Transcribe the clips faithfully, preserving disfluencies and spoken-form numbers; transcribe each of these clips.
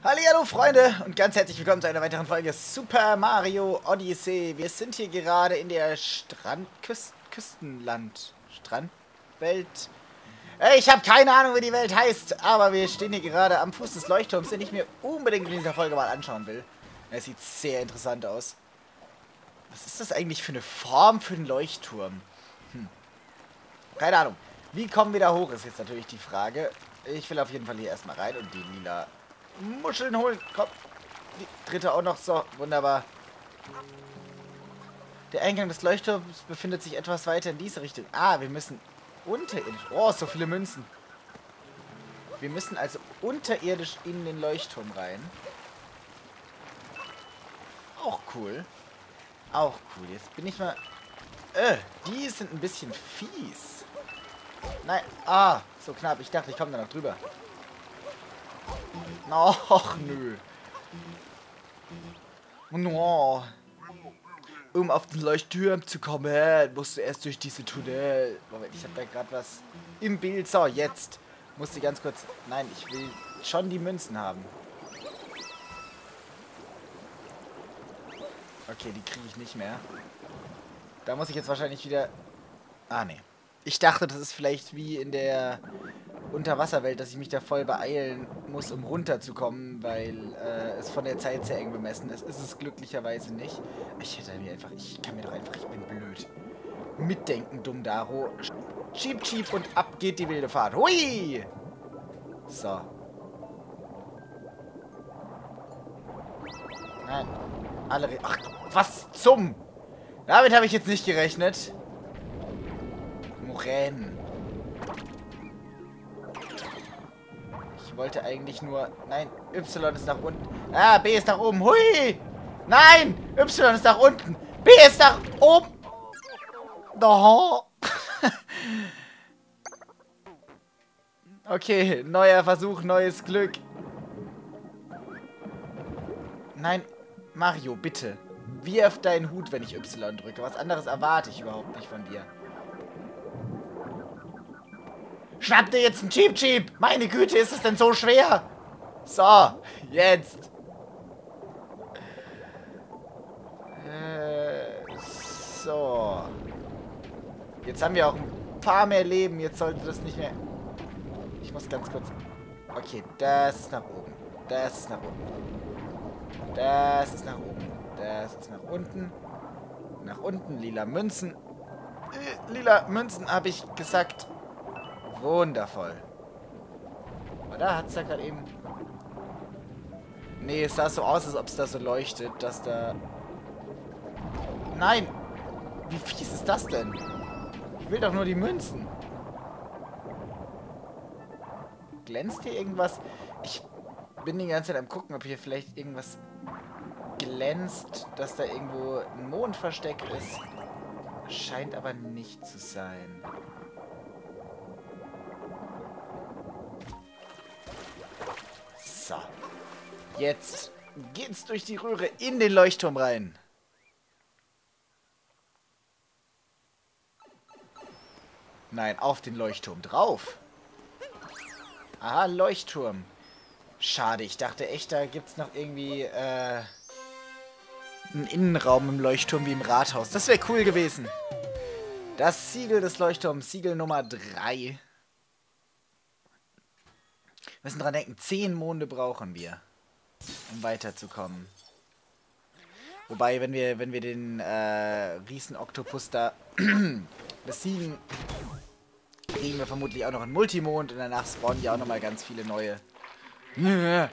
Hallihallo Freunde und ganz herzlich willkommen zu einer weiteren Folge Super Mario Odyssey. Wir sind hier gerade in der Strandküsten... Küstenland... Strandwelt... Äh, Ich habe keine Ahnung, wie die Welt heißt, aber wir stehen hier gerade am Fuß des Leuchtturms, den ich mir unbedingt in dieser Folge mal anschauen will. Es sieht sehr interessant aus. Was ist das eigentlich für eine Form für einen Leuchtturm? Hm. Keine Ahnung. Wie kommen wir da hoch, ist jetzt natürlich die Frage. Ich will auf jeden Fall hier erstmal rein und die lila Muscheln holen. Komm. Die dritte auch noch. So, wunderbar. Der Eingang des Leuchtturms befindet sich etwas weiter in diese Richtung. Ah, wir müssen unterirdisch... Oh, so viele Münzen. Wir müssen also unterirdisch in den Leuchtturm rein. Auch cool. Auch cool. Jetzt bin ich mal... Äh, die sind ein bisschen fies. Nein. Ah, so knapp. Ich dachte, ich komme da noch drüber. Och, nö. No. Um auf den Leuchtturm zu kommen, musst du erst durch diese Tunnel. Moment, ich habe da gerade was im Bild. So, jetzt. Musste ganz kurz... Nein, ich will schon die Münzen haben. Okay, die kriege ich nicht mehr. Da muss ich jetzt wahrscheinlich wieder... Ah, nee. Ich dachte, das ist vielleicht wie in der Unterwasserwelt, dass ich mich da voll beeilen muss, um runterzukommen, weil äh, es von der Zeit sehr eng bemessen ist. Ist es glücklicherweise nicht. Ich hätte mir einfach... Ich kann mir doch einfach... Ich bin blöd. Mitdenken, dumm Daro. Cheep, cheep und ab geht die wilde Fahrt. Hui! So. Nein. Alle... Re Ach, was zum... Damit habe ich jetzt nicht gerechnet. Moränen. Ich wollte eigentlich nur... Nein, Y ist nach unten. Ah, B ist nach oben. Hui! Nein! Y ist nach unten. B ist nach oben. Oh. Okay, neuer Versuch, neues Glück. Nein, Mario, bitte. Wirf deinen Hut, wenn ich Y drücke. Was anderes erwarte ich überhaupt nicht von dir. Schnapp dir jetzt einen Cheep Cheep! Meine Güte, ist es denn so schwer? So, jetzt. Äh, so. Jetzt haben wir auch ein paar mehr Leben. Jetzt sollte das nicht mehr... Ich muss ganz kurz... Okay, das ist nach oben. Das ist nach oben. Das ist nach oben. Das ist nach unten. Nach unten. Lila Münzen. Äh, lila Münzen, habe ich gesagt. Wundervoll. Oder? Hat es da gerade eben... Nee, es sah so aus, als ob es da so leuchtet, dass da... Nein! Wie fies ist das denn? Ich will doch nur die Münzen. Glänzt hier irgendwas? Ich bin die ganze Zeit am gucken, ob hier vielleicht irgendwas glänzt, dass da irgendwo ein Mond versteckt ist. Scheint aber nicht zu sein. So. Jetzt geht's durch die Röhre in den Leuchtturm rein. Nein, auf den Leuchtturm drauf. Aha, Leuchtturm. Schade, ich dachte echt, da gibt's noch irgendwie äh, einen Innenraum im Leuchtturm wie im Rathaus. Das wäre cool gewesen. Das Siegel des Leuchtturms, Siegel Nummer drei. Wir müssen dran denken, zehn Monde brauchen wir, um weiterzukommen. Wobei, wenn wir, wenn wir den äh, Riesen-Oktopus da besiegen, kriegen wir vermutlich auch noch einen Multimond und danach spawnen ja auch nochmal ganz viele neue. Nur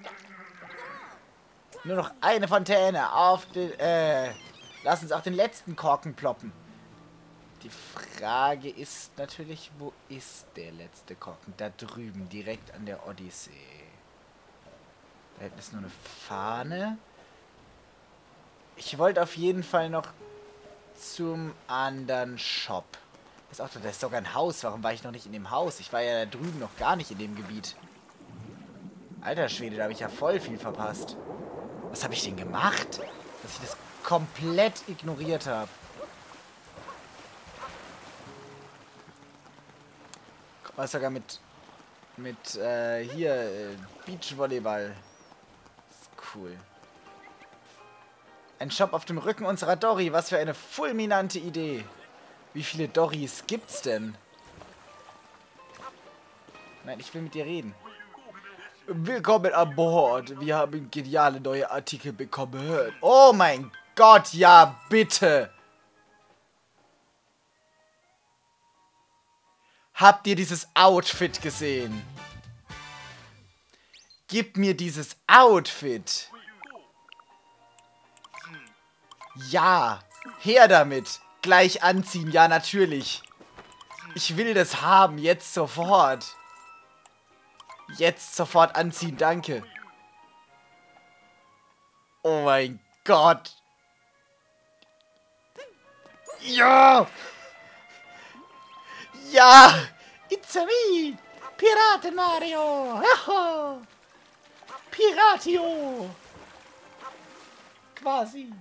noch eine Fontäne auf den, äh, lass uns auch den letzten Korken ploppen. Die Frage ist natürlich, wo ist der letzte Korken? Da drüben, direkt an der Odyssee. Da hinten ist nur eine Fahne. Ich wollte auf jeden Fall noch zum anderen Shop. Das ist auch, da ist sogar ein Haus. Warum war ich noch nicht in dem Haus? Ich war ja da drüben noch gar nicht in dem Gebiet. Alter Schwede, da habe ich ja voll viel verpasst. Was habe ich denn gemacht? Dass ich das komplett ignoriert habe. Was sogar mit mit äh, hier äh, Beachvolleyball. cool. Ein Shop auf dem Rücken unserer Dory. Was für eine fulminante Idee. Wie viele Dorys gibt's denn? Nein, ich will mit dir reden. Willkommen an Bord. Wir haben geniale neue Artikel bekommen. Oh mein Gott, ja, bitte. Habt ihr dieses Outfit gesehen? Gib mir dieses Outfit. Ja, her damit. Gleich anziehen, ja, natürlich. Ich will das haben, jetzt sofort. Jetzt sofort anziehen, danke. Oh mein Gott. Ja! Ja! It's a me! Piraten Mario! Jaho! Piratio! Quasi.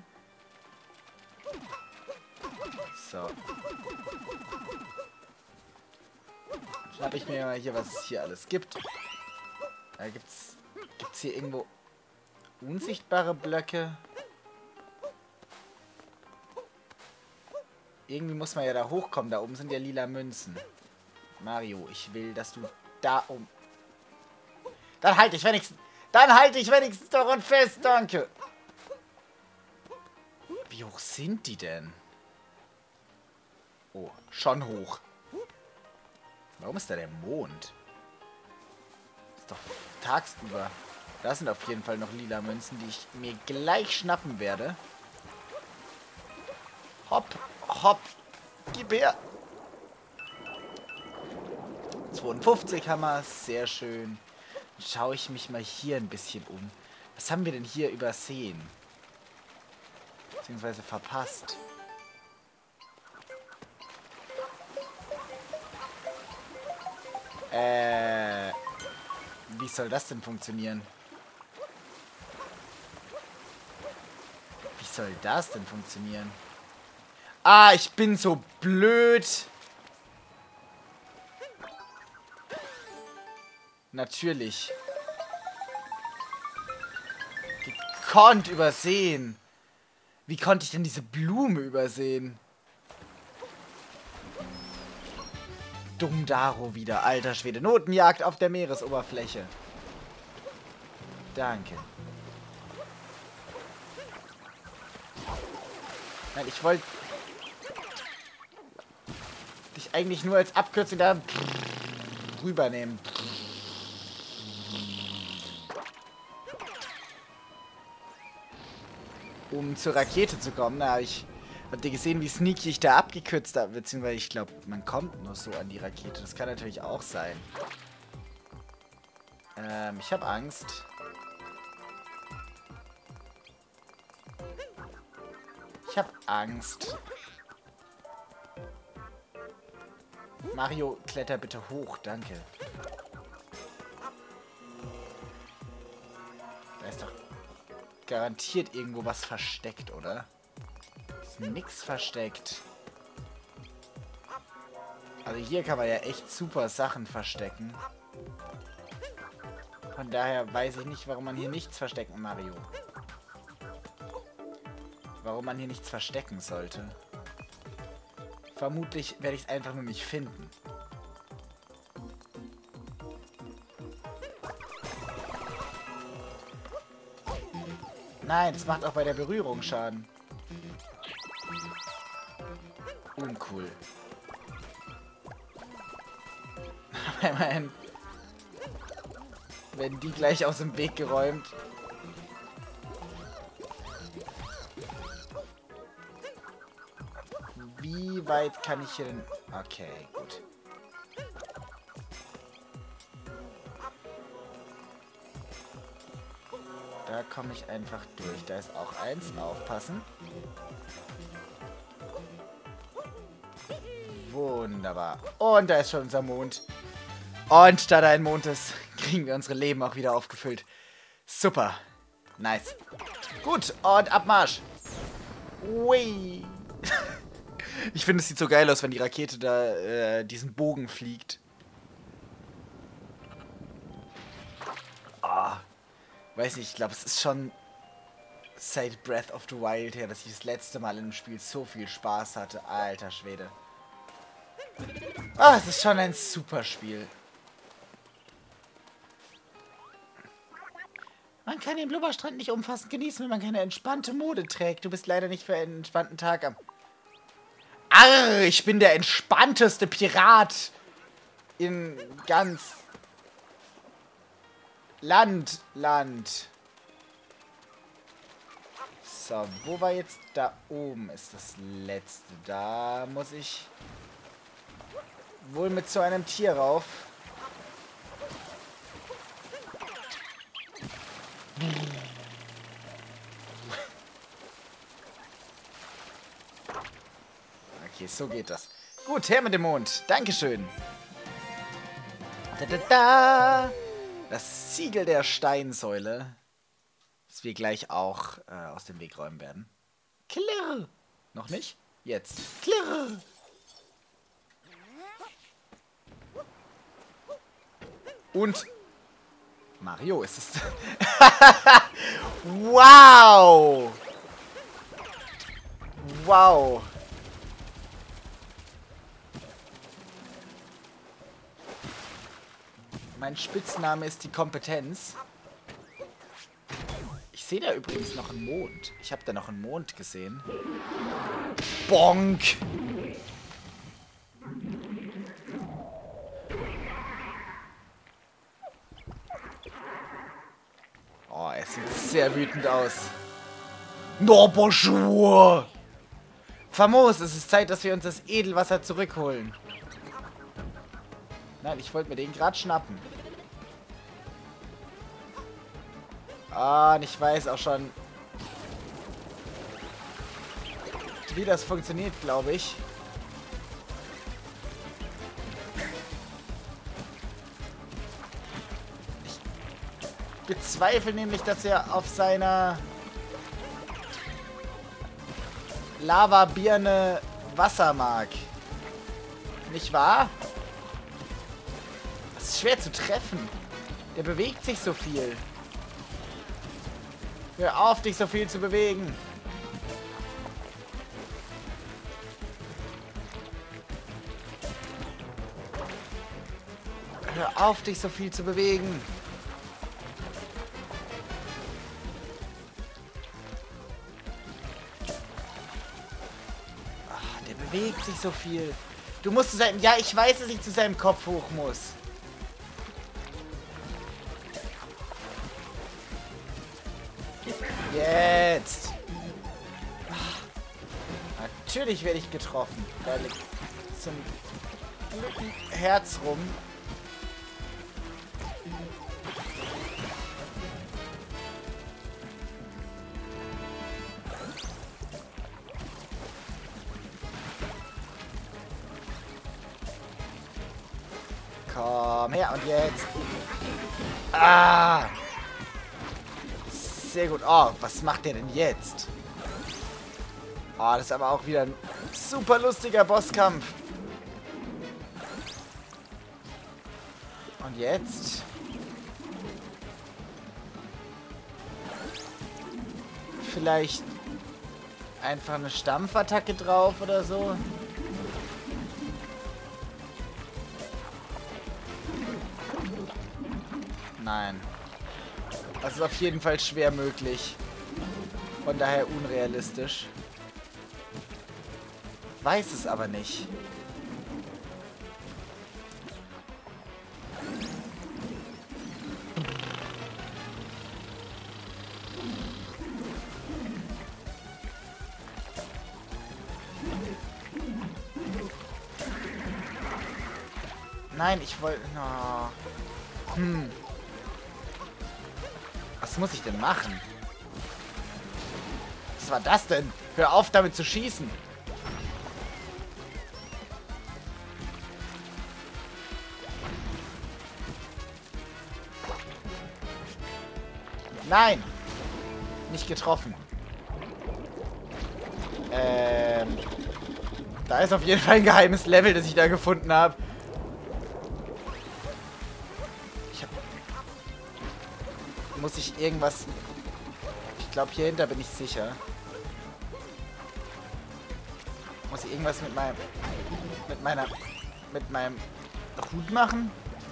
So. Schnapp ich mir mal hier, was es hier alles gibt. Da gibt's. Gibt's hier irgendwo unsichtbare Blöcke? Irgendwie muss man ja da hochkommen. Da oben sind ja lila Münzen. Mario, ich will, dass du da oben. Dann halte ich wenigstens. Dann halte ich wenigstens daran fest, danke. Wie hoch sind die denn? Oh, schon hoch. Warum ist da der Mond? Ist doch tagsüber. Da sind auf jeden Fall noch lila Münzen, die ich mir gleich schnappen werde. Hopp, hopp, gib her. zweiundfünfzig haben wir, sehr schön. Dann schaue ich mich mal hier ein bisschen um. Was haben wir denn hier übersehen? Beziehungsweise verpasst. Äh, wie soll das denn funktionieren? Wie soll das denn funktionieren? Ah, ich bin so blöd. Natürlich. Gekonnt übersehen. Wie konnte ich denn diese Blume übersehen? Dumdaro wieder. Alter Schwede. Notenjagd auf der Meeresoberfläche. Danke. Nein, ich wollte dich eigentlich nur als Abkürzung da rübernehmen. Um zur Rakete zu kommen. Na, ich habt ihr gesehen, wie sneaky ich da abgekürzt habe? Beziehungsweise ich glaube, man kommt nur so an die Rakete. Das kann natürlich auch sein. Ähm, ich habe Angst. Ich habe Angst. Mario, kletter bitte hoch, danke. Da ist doch garantiert irgendwo was versteckt, oder? Ist nix versteckt. Also hier kann man ja echt super Sachen verstecken. Von daher weiß ich nicht, warum man hier nichts verstecken, Mario. Warum man hier nichts verstecken sollte. Vermutlich werde ich es einfach nur nicht finden. Nein, das macht auch bei der Berührung Schaden. Uncool. Aber immerhin, werden die gleich aus dem Weg geräumt. Wie weit kann ich hier denn... Okay, gut. Da komme ich einfach durch. Da ist auch eins. Aufpassen. Wunderbar. Und da ist schon unser Mond. Und da da ein Mond ist, kriegen wir unsere Leben auch wieder aufgefüllt. Super. Nice. Gut. Und Abmarsch. Ui. Ich finde, es sieht so geil aus, wenn die Rakete da äh, diesen Bogen fliegt. Ah. Weiß nicht, ich glaube, es ist schon seit Breath of the Wild her, dass ich das letzte Mal in einem Spiel so viel Spaß hatte. Alter Schwede. Ah, es ist schon ein super Spiel. Man kann den Blubberstrand nicht umfassend genießen, wenn man keine entspannte Mode trägt. Du bist leider nicht für einen entspannten Tag am... Arr, ich bin der entspannteste Pirat in ganz... Land, Land. So, wo war jetzt... Da oben ist das letzte. Da muss ich... wohl mit so einem Tier rauf. Okay, so geht das. Gut, her mit dem Mond. Dankeschön. Da, da, da. Das Siegel der Steinsäule. Das wir gleich auch äh, aus dem Weg räumen werden. Klirr. Noch nicht? Jetzt. Klirr. Und Mario ist es. Wow! Wow! Mein Spitzname ist die Kompetenz. Ich sehe da übrigens noch einen Mond. Ich habe da noch einen Mond gesehen. Bonk! Oh, er sieht sehr wütend aus. No, bonjour! Famos, es ist Zeit, dass wir uns das Edelwasser zurückholen. Nein, ich wollte mir den gerade schnappen. Ah, und ich weiß auch schon, wie das funktioniert, glaube ich. Ich bezweifle nämlich, dass er auf seiner Lava-Birne Wasser mag. Nicht wahr? Das ist schwer zu treffen. Der bewegt sich so viel. Hör auf, dich so viel zu bewegen. Hör auf, dich so viel zu bewegen. Ach, der bewegt sich so viel. Du musst zu seinem... Ja, ich weiß, dass ich zu seinem Kopf hoch muss. Jetzt! Ach, natürlich werde ich getroffen. Da liegt so ein Herz rum. Komm her und jetzt. Ah! Sehr gut. Oh, was macht der denn jetzt? Oh, das ist aber auch wieder ein super lustiger Bosskampf. Und jetzt? Vielleicht einfach eine Stampfattacke drauf oder so? Nein. Das ist auf jeden Fall schwer möglich. Von daher unrealistisch. Weiß es aber nicht. Nein, ich wollte... Oh. Hm. Was muss ich denn machen? Was war das denn? Hör auf, damit zu schießen. Nein! Nicht getroffen. Ähm... Da ist auf jeden Fall ein geheimes Level, das ich da gefunden habe. Ich hab... Muss ich irgendwas... Ich glaube, hier hinter bin ich sicher. Muss ich irgendwas mit meinem... Mit meiner... Mit meinem Hut machen?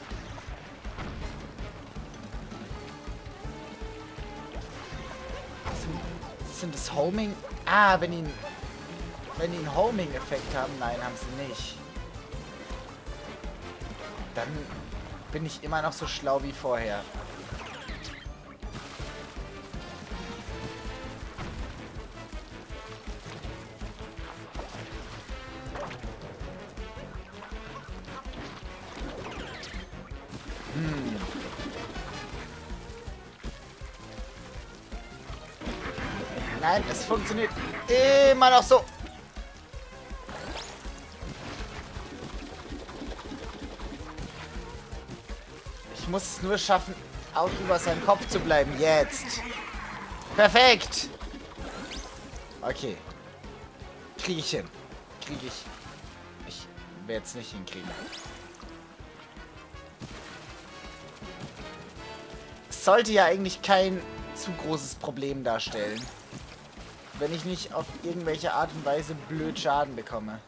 Sind, sind das Homing? Ah, wenn die... Wenn die einen Homing-Effekt haben. Nein, haben sie nicht. Dann bin ich immer noch so schlau wie vorher. Hm. Nein, es funktioniert immer noch so. Ich muss es nur schaffen, auch über seinen Kopf zu bleiben. Jetzt. Perfekt. Okay. Kriege ich hin. Kriege ich. Ich werde es nicht hinkriegen. Es sollte ja eigentlich kein zu großes Problem darstellen, wenn ich nicht auf irgendwelche Art und Weise blöd Schaden bekomme.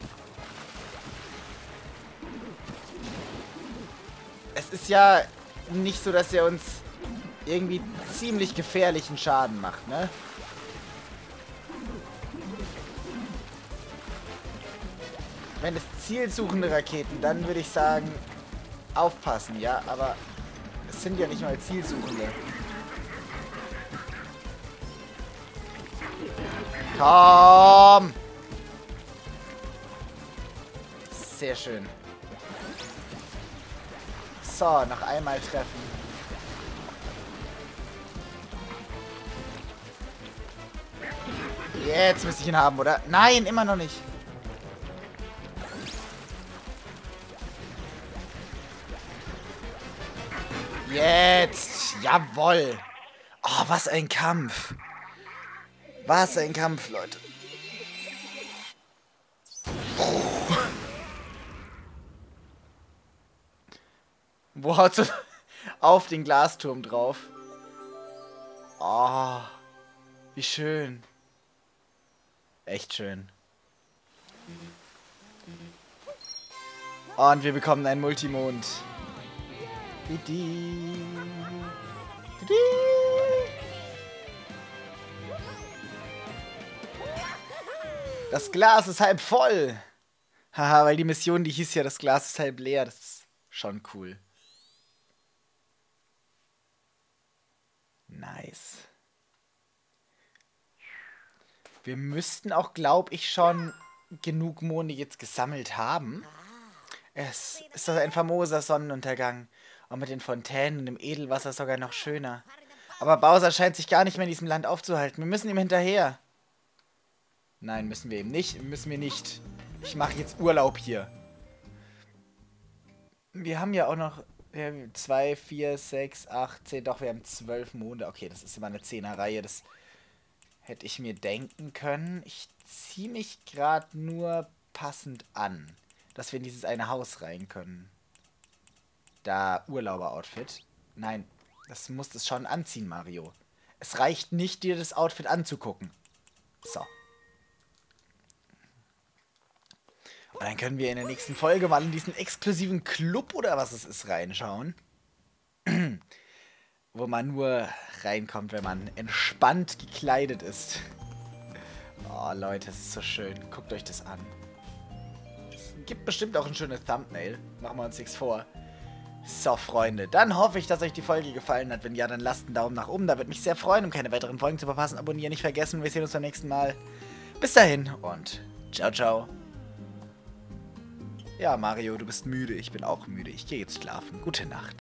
Es ist ja nicht so, dass er uns irgendwie ziemlich gefährlichen Schaden macht, ne? Wenn es zielsuchende Raketen, dann würde ich sagen, aufpassen, ja, aber es sind ja nicht mal zielsuchende. Komm! Sehr schön. So, noch einmal treffen. Jetzt müsste ich ihn haben, oder? Nein, immer noch nicht. Jetzt! Jawoll! Oh, was ein Kampf! Was ein Kampf, Leute. Wo haut sie auf den Glasturm drauf? Oh, wie schön. Echt schön. Und wir bekommen einen Multimond. Didi. Didi. Das Glas ist halb voll. Haha, weil die Mission, die hieß ja, das Glas ist halb leer. Das ist schon cool. Nice. Wir müssten auch, glaube ich, schon genug Monde jetzt gesammelt haben. Es ist doch ein famoser Sonnenuntergang. Und mit den Fontänen und dem Edelwasser sogar noch schöner. Aber Bowser scheint sich gar nicht mehr in diesem Land aufzuhalten. Wir müssen ihm hinterher. Nein, müssen wir eben nicht. Müssen wir nicht. Ich mache jetzt Urlaub hier. Wir haben ja auch noch zwei, vier, sechs, acht, zehn. Doch, wir haben zwölf Monde. Okay, das ist immer eine Zehner-Reihe. Das hätte ich mir denken können. Ich ziehe mich gerade nur passend an, dass wir in dieses eine Haus rein können. Da Urlauber-Outfit. Nein, das muss es schon anziehen, Mario. Es reicht nicht, dir das Outfit anzugucken. So. Und dann können wir in der nächsten Folge mal in diesen exklusiven Club oder was es ist reinschauen. Wo man nur reinkommt, wenn man entspannt gekleidet ist. Oh, Leute, es ist so schön. Guckt euch das an. Es gibt bestimmt auch ein schönes Thumbnail. Machen wir uns nichts vor. So, Freunde, dann hoffe ich, dass euch die Folge gefallen hat. Wenn ja, dann lasst einen Daumen nach oben. Da würde mich sehr freuen, um keine weiteren Folgen zu verpassen. Abonnieren nicht vergessen. Wir sehen uns beim nächsten Mal. Bis dahin und ciao, ciao. Ja, Mario, du bist müde. Ich bin auch müde. Ich gehe jetzt schlafen. Gute Nacht.